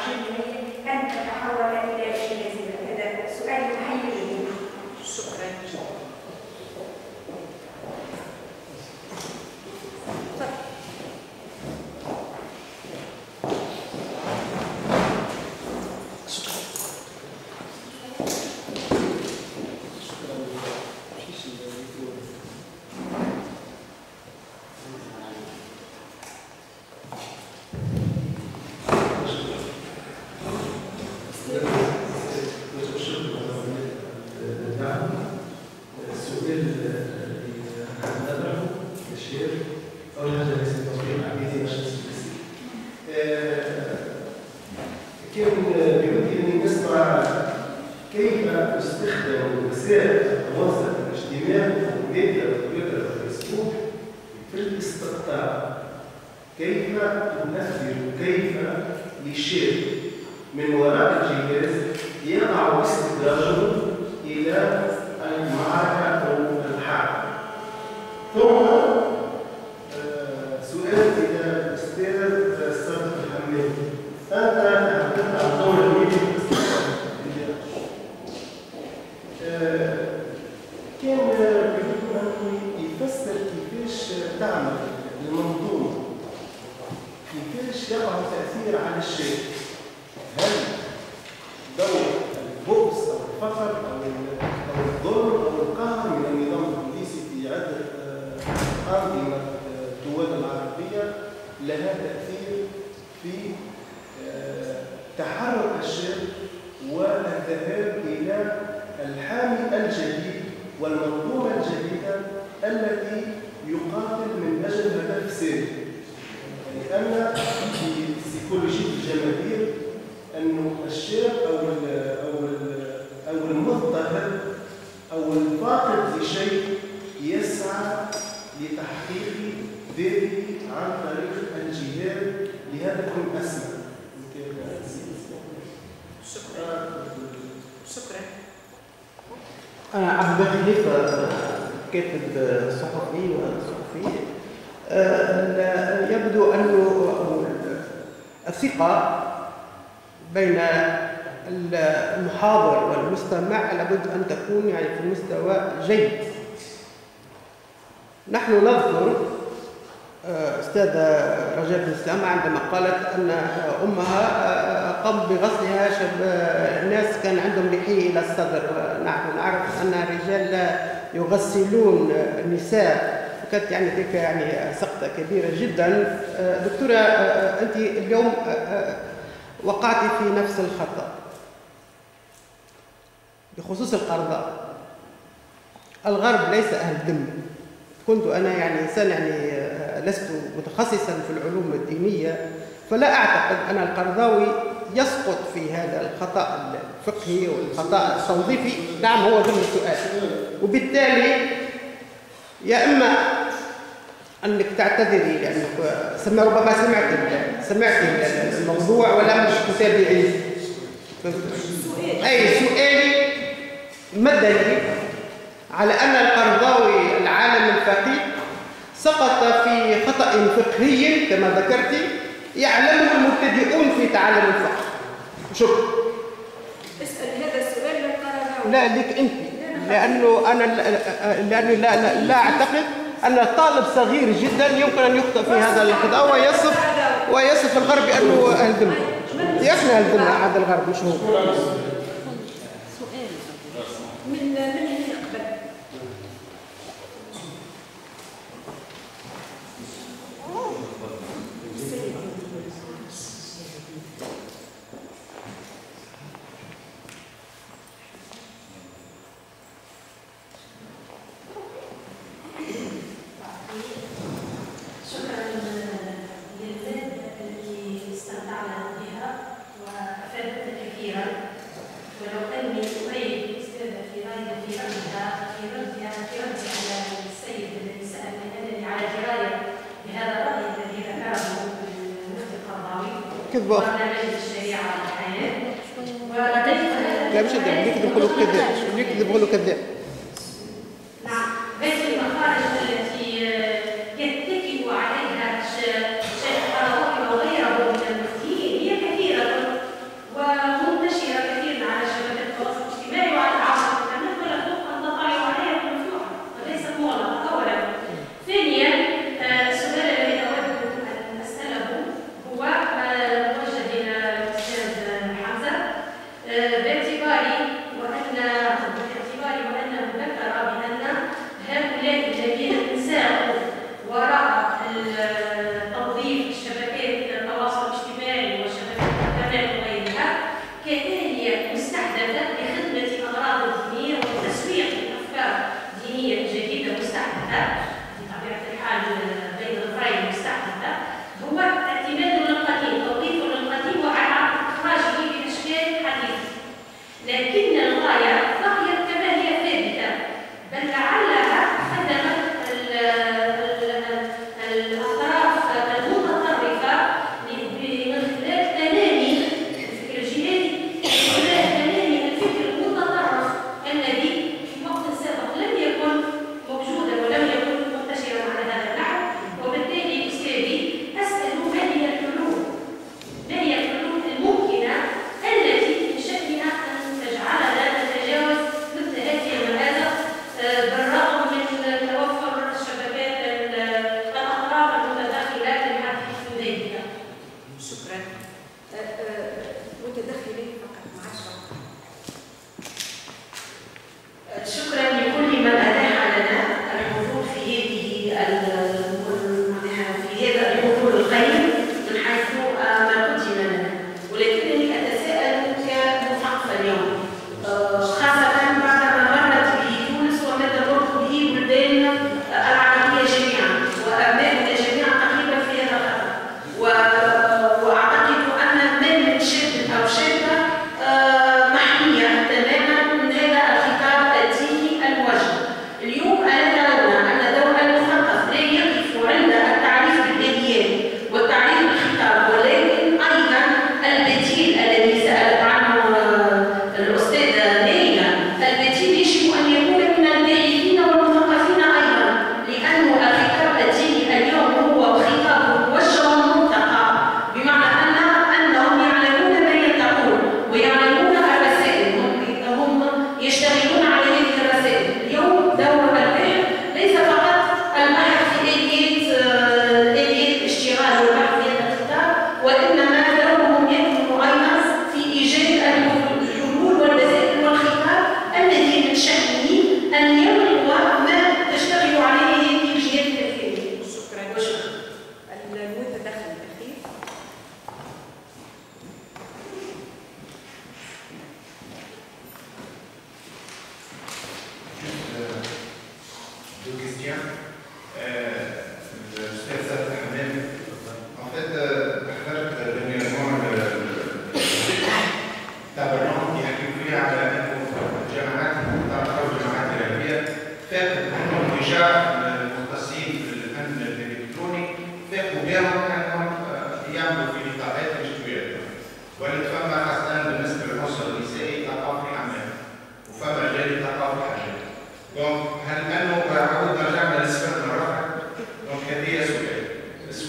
يعجبني أن تتحول إلى شيء زي هذا سؤال محير. شكرا. يبدو أنه الثقة بين المحاضر والمستمع لابد أن تكون يعني في مستوى جيد. نحن نذكر أستاذة رجاء بن سلامة عندما قالت أن أمها قام بغسلها الناس كان عندهم لحية إلى الصدر، ونحن نعرف أن الرجال لا يغسلون النساء، كانت يعني تلك يعني سقطة كبيرة جدا. دكتورة أنت اليوم وقعت في نفس الخطأ بخصوص القرضاء. الغرب ليس أهل ذمة. كنت أنا يعني إنسان يعني لست متخصصا في العلوم الدينية، فلا أعتقد أن القرضاوي يسقط في هذا الخطأ الفقهي والخطأ التوظيفي. نعم هو ضمن السؤال، وبالتالي يا إما أنك تعتذري لأنك ربما سمعت الموضوع ولا مش متابعين. أي سؤالي ما الدليل على أن القرضاوي العالم الفقيه سقط في خطأ فقهي كما ذكرت يعلمه المبتدئون في تعلم الفقه؟ شكرا. اسأل هذا السؤال للقرضاوي. لا لك أنت، لأني لا أعتقد أن طالب صغير جدا يمكن أن يخطئ في هذا الخطأ ويصف الغرب بأنه أهل ذمة. إحنا أهل ذمة، هذا الغرب مش هو. من يقبل؟ لا مش كذاب، اللي يكذب يقولوا كذاب، اللي يكذب يقولوا كذاب. نعم، هذه المخارج التي يتكئ عليها الشيخ القرضاوي وغيره من المفتين هي كثيرة،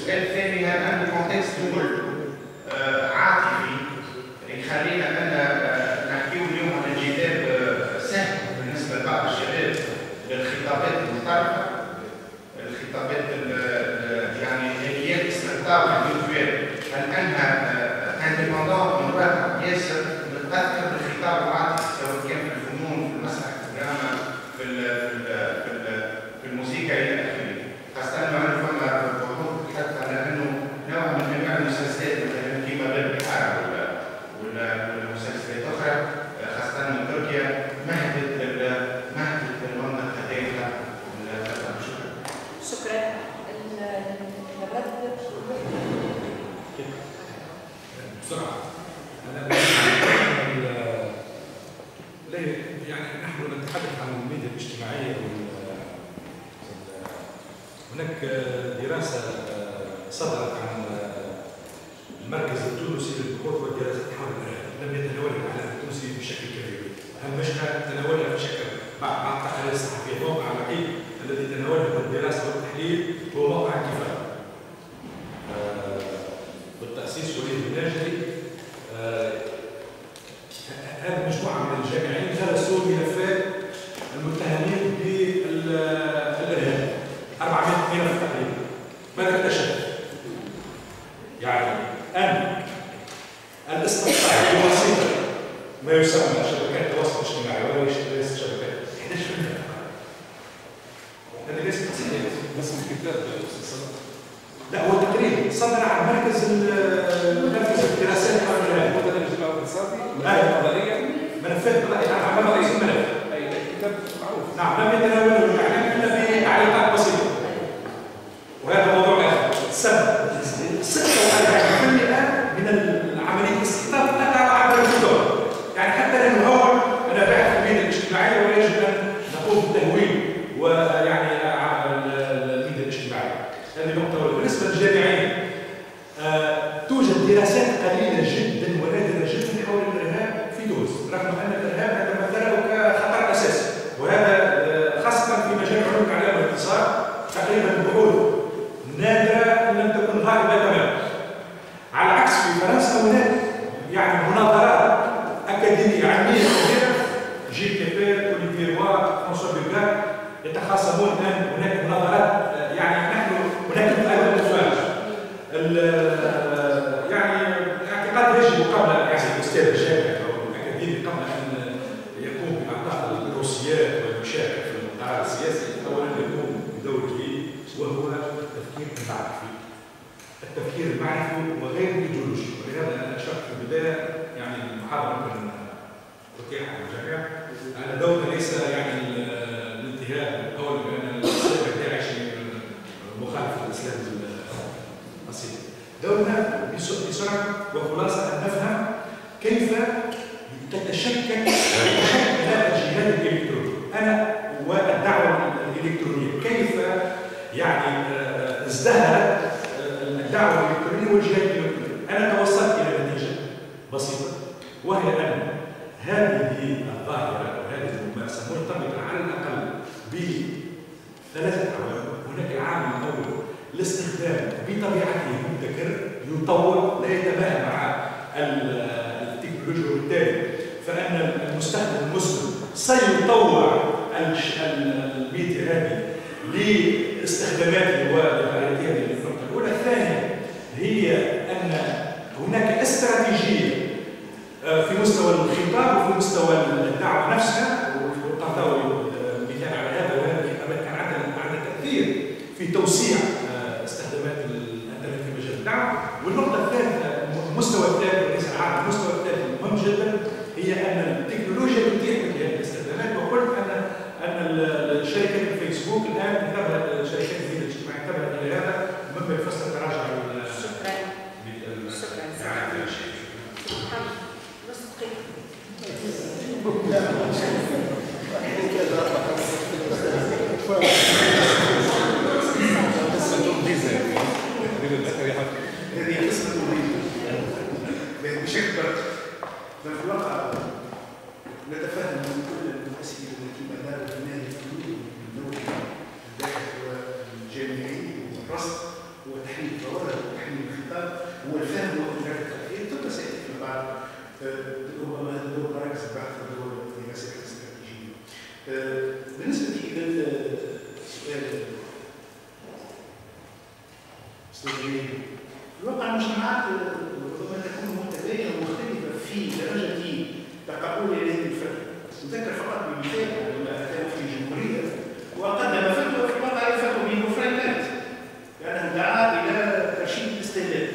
والسؤال الثاني هل أن الكونتكست كل عاطفي يخلينا أن نحكيو اليوم عن انجذاب سهل بالنسبة لبعض الشباب للخطابات المختلفة، الخطابات يعني هي استقطاب الفيديوهات، هل أنها انديبندون من واقع ياسر متأثر بالخطاب العاطفي سواء كان في الفنون، في المسرح، في الدراما، في الموسيقى إلى آخره، خاصة أنه فما بحوث حتى على أنه نوع من أنواع المسلسلات مثلا كيما باب البحار ولا مسلسلات أخرى خاصة من تركيا مهدت المنطقة هذيك. شكرا. الرد بسرعة. يعني نحن نتحدث عن الميديا الاجتماعية هناك دراسة صدرت عن المركز التونسي للبحوث والدراسات حول الإرهاب، لم يتناولها الإعلام التونسي بشكل كبير، أهمشها تناولها بشكل بعض التحاليل الصحفية. الموقع الوحيد الذي تناوله الدراسة والتحليل هو موقع انتفاضة بالتأسيس وليد الناجري. هذه مجموعة من الجامعيين درسوا ملفات المتهمين بالإرهاب، 400 ملف تقريبا. ماذا اكتشف؟ يعني أن الاستقطاع بواسطة ما يسمى شبكات التواصل الاجتماعي ولا ليست شبكات 11%. هذه ليست تسجيلات بس من الكتاب. لا هو تقرير صدر عن مركز الدراسات حول الإرهاب. هو ده الجماعة الاقتصادي قضائية ملفات قضائية عن رئيس الملف. أي كتاب معروف. نعم لم يتناوله الإعلام إلا بتعليقات بسيطة. وهذا موضوع آخر. السبب 46% من عملية الاستقطاب تقع عبر الجدر. يعني حتى لا نهون أنا باحث في الميديا الاجتماعية ولا يجب أن نقوم بالتهوين ويعني الميديا الاجتماعية. هذه نقطة أولى. بالنسبة للجامعيين توجد دراسات قليلة جدا ونادرة جدا حول الإرهاب في تونس، رغم أن الإرهاب نتمثله كخطر أساسي، وهذا خاصة في مجال علوم الإعلام والاقتصاد تقريبا بحوث نادرة إن لم تكن غالبة تماما. على العكس في فرنسا هناك يعني مناظرات أكاديمية علمية كبيرة، جيل كيبير، أوليفير وار، فرانسوا بيغار يتخاصمون الآن. هناك مناظرات يعني نحن هناك أيضا الأفواج يعني اعتقاد يجب قبل يعني الاستاذ الجامعي او الاكاديمي قبل ان يقوم باعطاء الروسيات والمشاركه في القرار السياسي اولا يقوم بدور جديد وهو التفكير المعرفي. التفكير المعرفي وغير الايديولوجي، ولهذا انا اشرت في البدايه يعني المحاضره ممكن تتيح على الجميع ان دورنا ليس يعني الانتهاء الاول بان الاسلام الداعشي مخالف للاسلام الأصيل. دورنا بسرعه وخلاصه ان نفهم كيف تتشكل هذا الجهاد الالكتروني انا والدعوه الالكترونيه، كيف يعني ازدهرت الدعوه الالكترونيه والجهاد الالكتروني. انا توصلت الى نتيجه بسيطه وهي ان هذه الظاهره وهذه الممارسه مرتبطه على الاقل بثلاثه عوامل. هناك العامل الاول الاستخدام بطبيعته مبتكر يطور لا يتماهى مع التكنولوجيا، وبالتالي فان المستخدم المسلم سيطور الميديا هذه لاستخداماته ولفعاليته. هذه النقطه الاولى. الثانيه هي ان هناك استراتيجيه في مستوى الخطاب وفي مستوى الدعوه نفسها، والقرضاوي مثال على هذا، وهذا كان عندها تاثير في توسيع استخدامات الانترنت في مجال الدعوه. والنقطه الثالثه المستوى الثالث وليس العام، المستوى الثالث المهم جدا هي ان التكنولوجيا تتيح مثل هذه الاستخدامات. وقلت ان شركه الفيسبوك الان انتبهت، شركات الميديا الاجتماعيه انتبهت الى هذا، مما يفسر تراجع شكرا. هذه قسمة مهمة بشكل في الواقع نتفهم من كل الأسئلة التي أدارت هذه الفنون من دور الباحث والجامعي والرصد وتحليل الفوارق وتحليل الخطاب هو الفهم والادراك الخلفيه ثم سياتي في بعض ربما هذا الدور مراكز البحث ودور الدراسات الاستراتيجيه. بالنسبه للسؤال استاذ جميل، في الواقع المجتمعات ربما تكون متباينه ومختلفه في درجه تقبل هذه الفتوى. نذكر فقط بمثال لما كان في الجمهوريه وقدم فتوى في الواقع الفتوى بمفردات لانه دعا الى ترشيد الاستهلاك.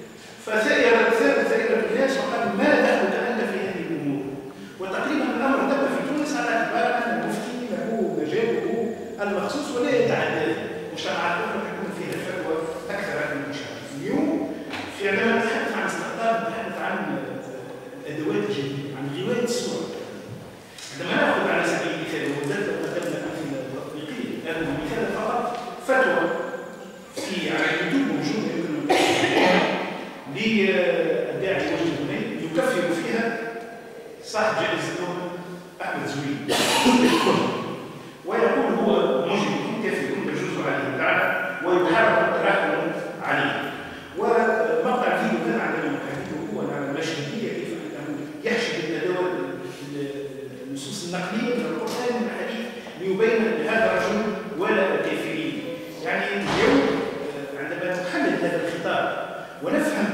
فثائرت الناس وقال ما دخلك انت في هذه الامور؟ وتقريبا الامر تم في تونس على اعتبار ان المفتي له مجاله المخصوص ولا يتعدى مجتمعات اخرى تكون فيها الفتوى اكثر من المشاهد. اليوم عندما نتحدث عن استقطاب نتحدث عن الادوات الجديده، عن روايه الصور. عندما ناخذ على سبيل المثال وبدات قدمنا امثله تطبيقيه، هذا مثال فقط فتوى في على اليوتيوب موجوده يمكن للداعي وجه البني يكفر فيها صاحب جائزه نوبل احمد زويل ويقول هو مجرم كافر يجوز عليه اللعنه ويحرم الترحم عليه. ومقطع الفيديو كان عندما نحدثه هو عن المشهديه كيف انه يحشد الادوات النصوص النقليه من القران والحديث ليبين ان هذا رجل ولا الكافرين. يعني اليوم عندما نحلل هذا الخطاب ونفهم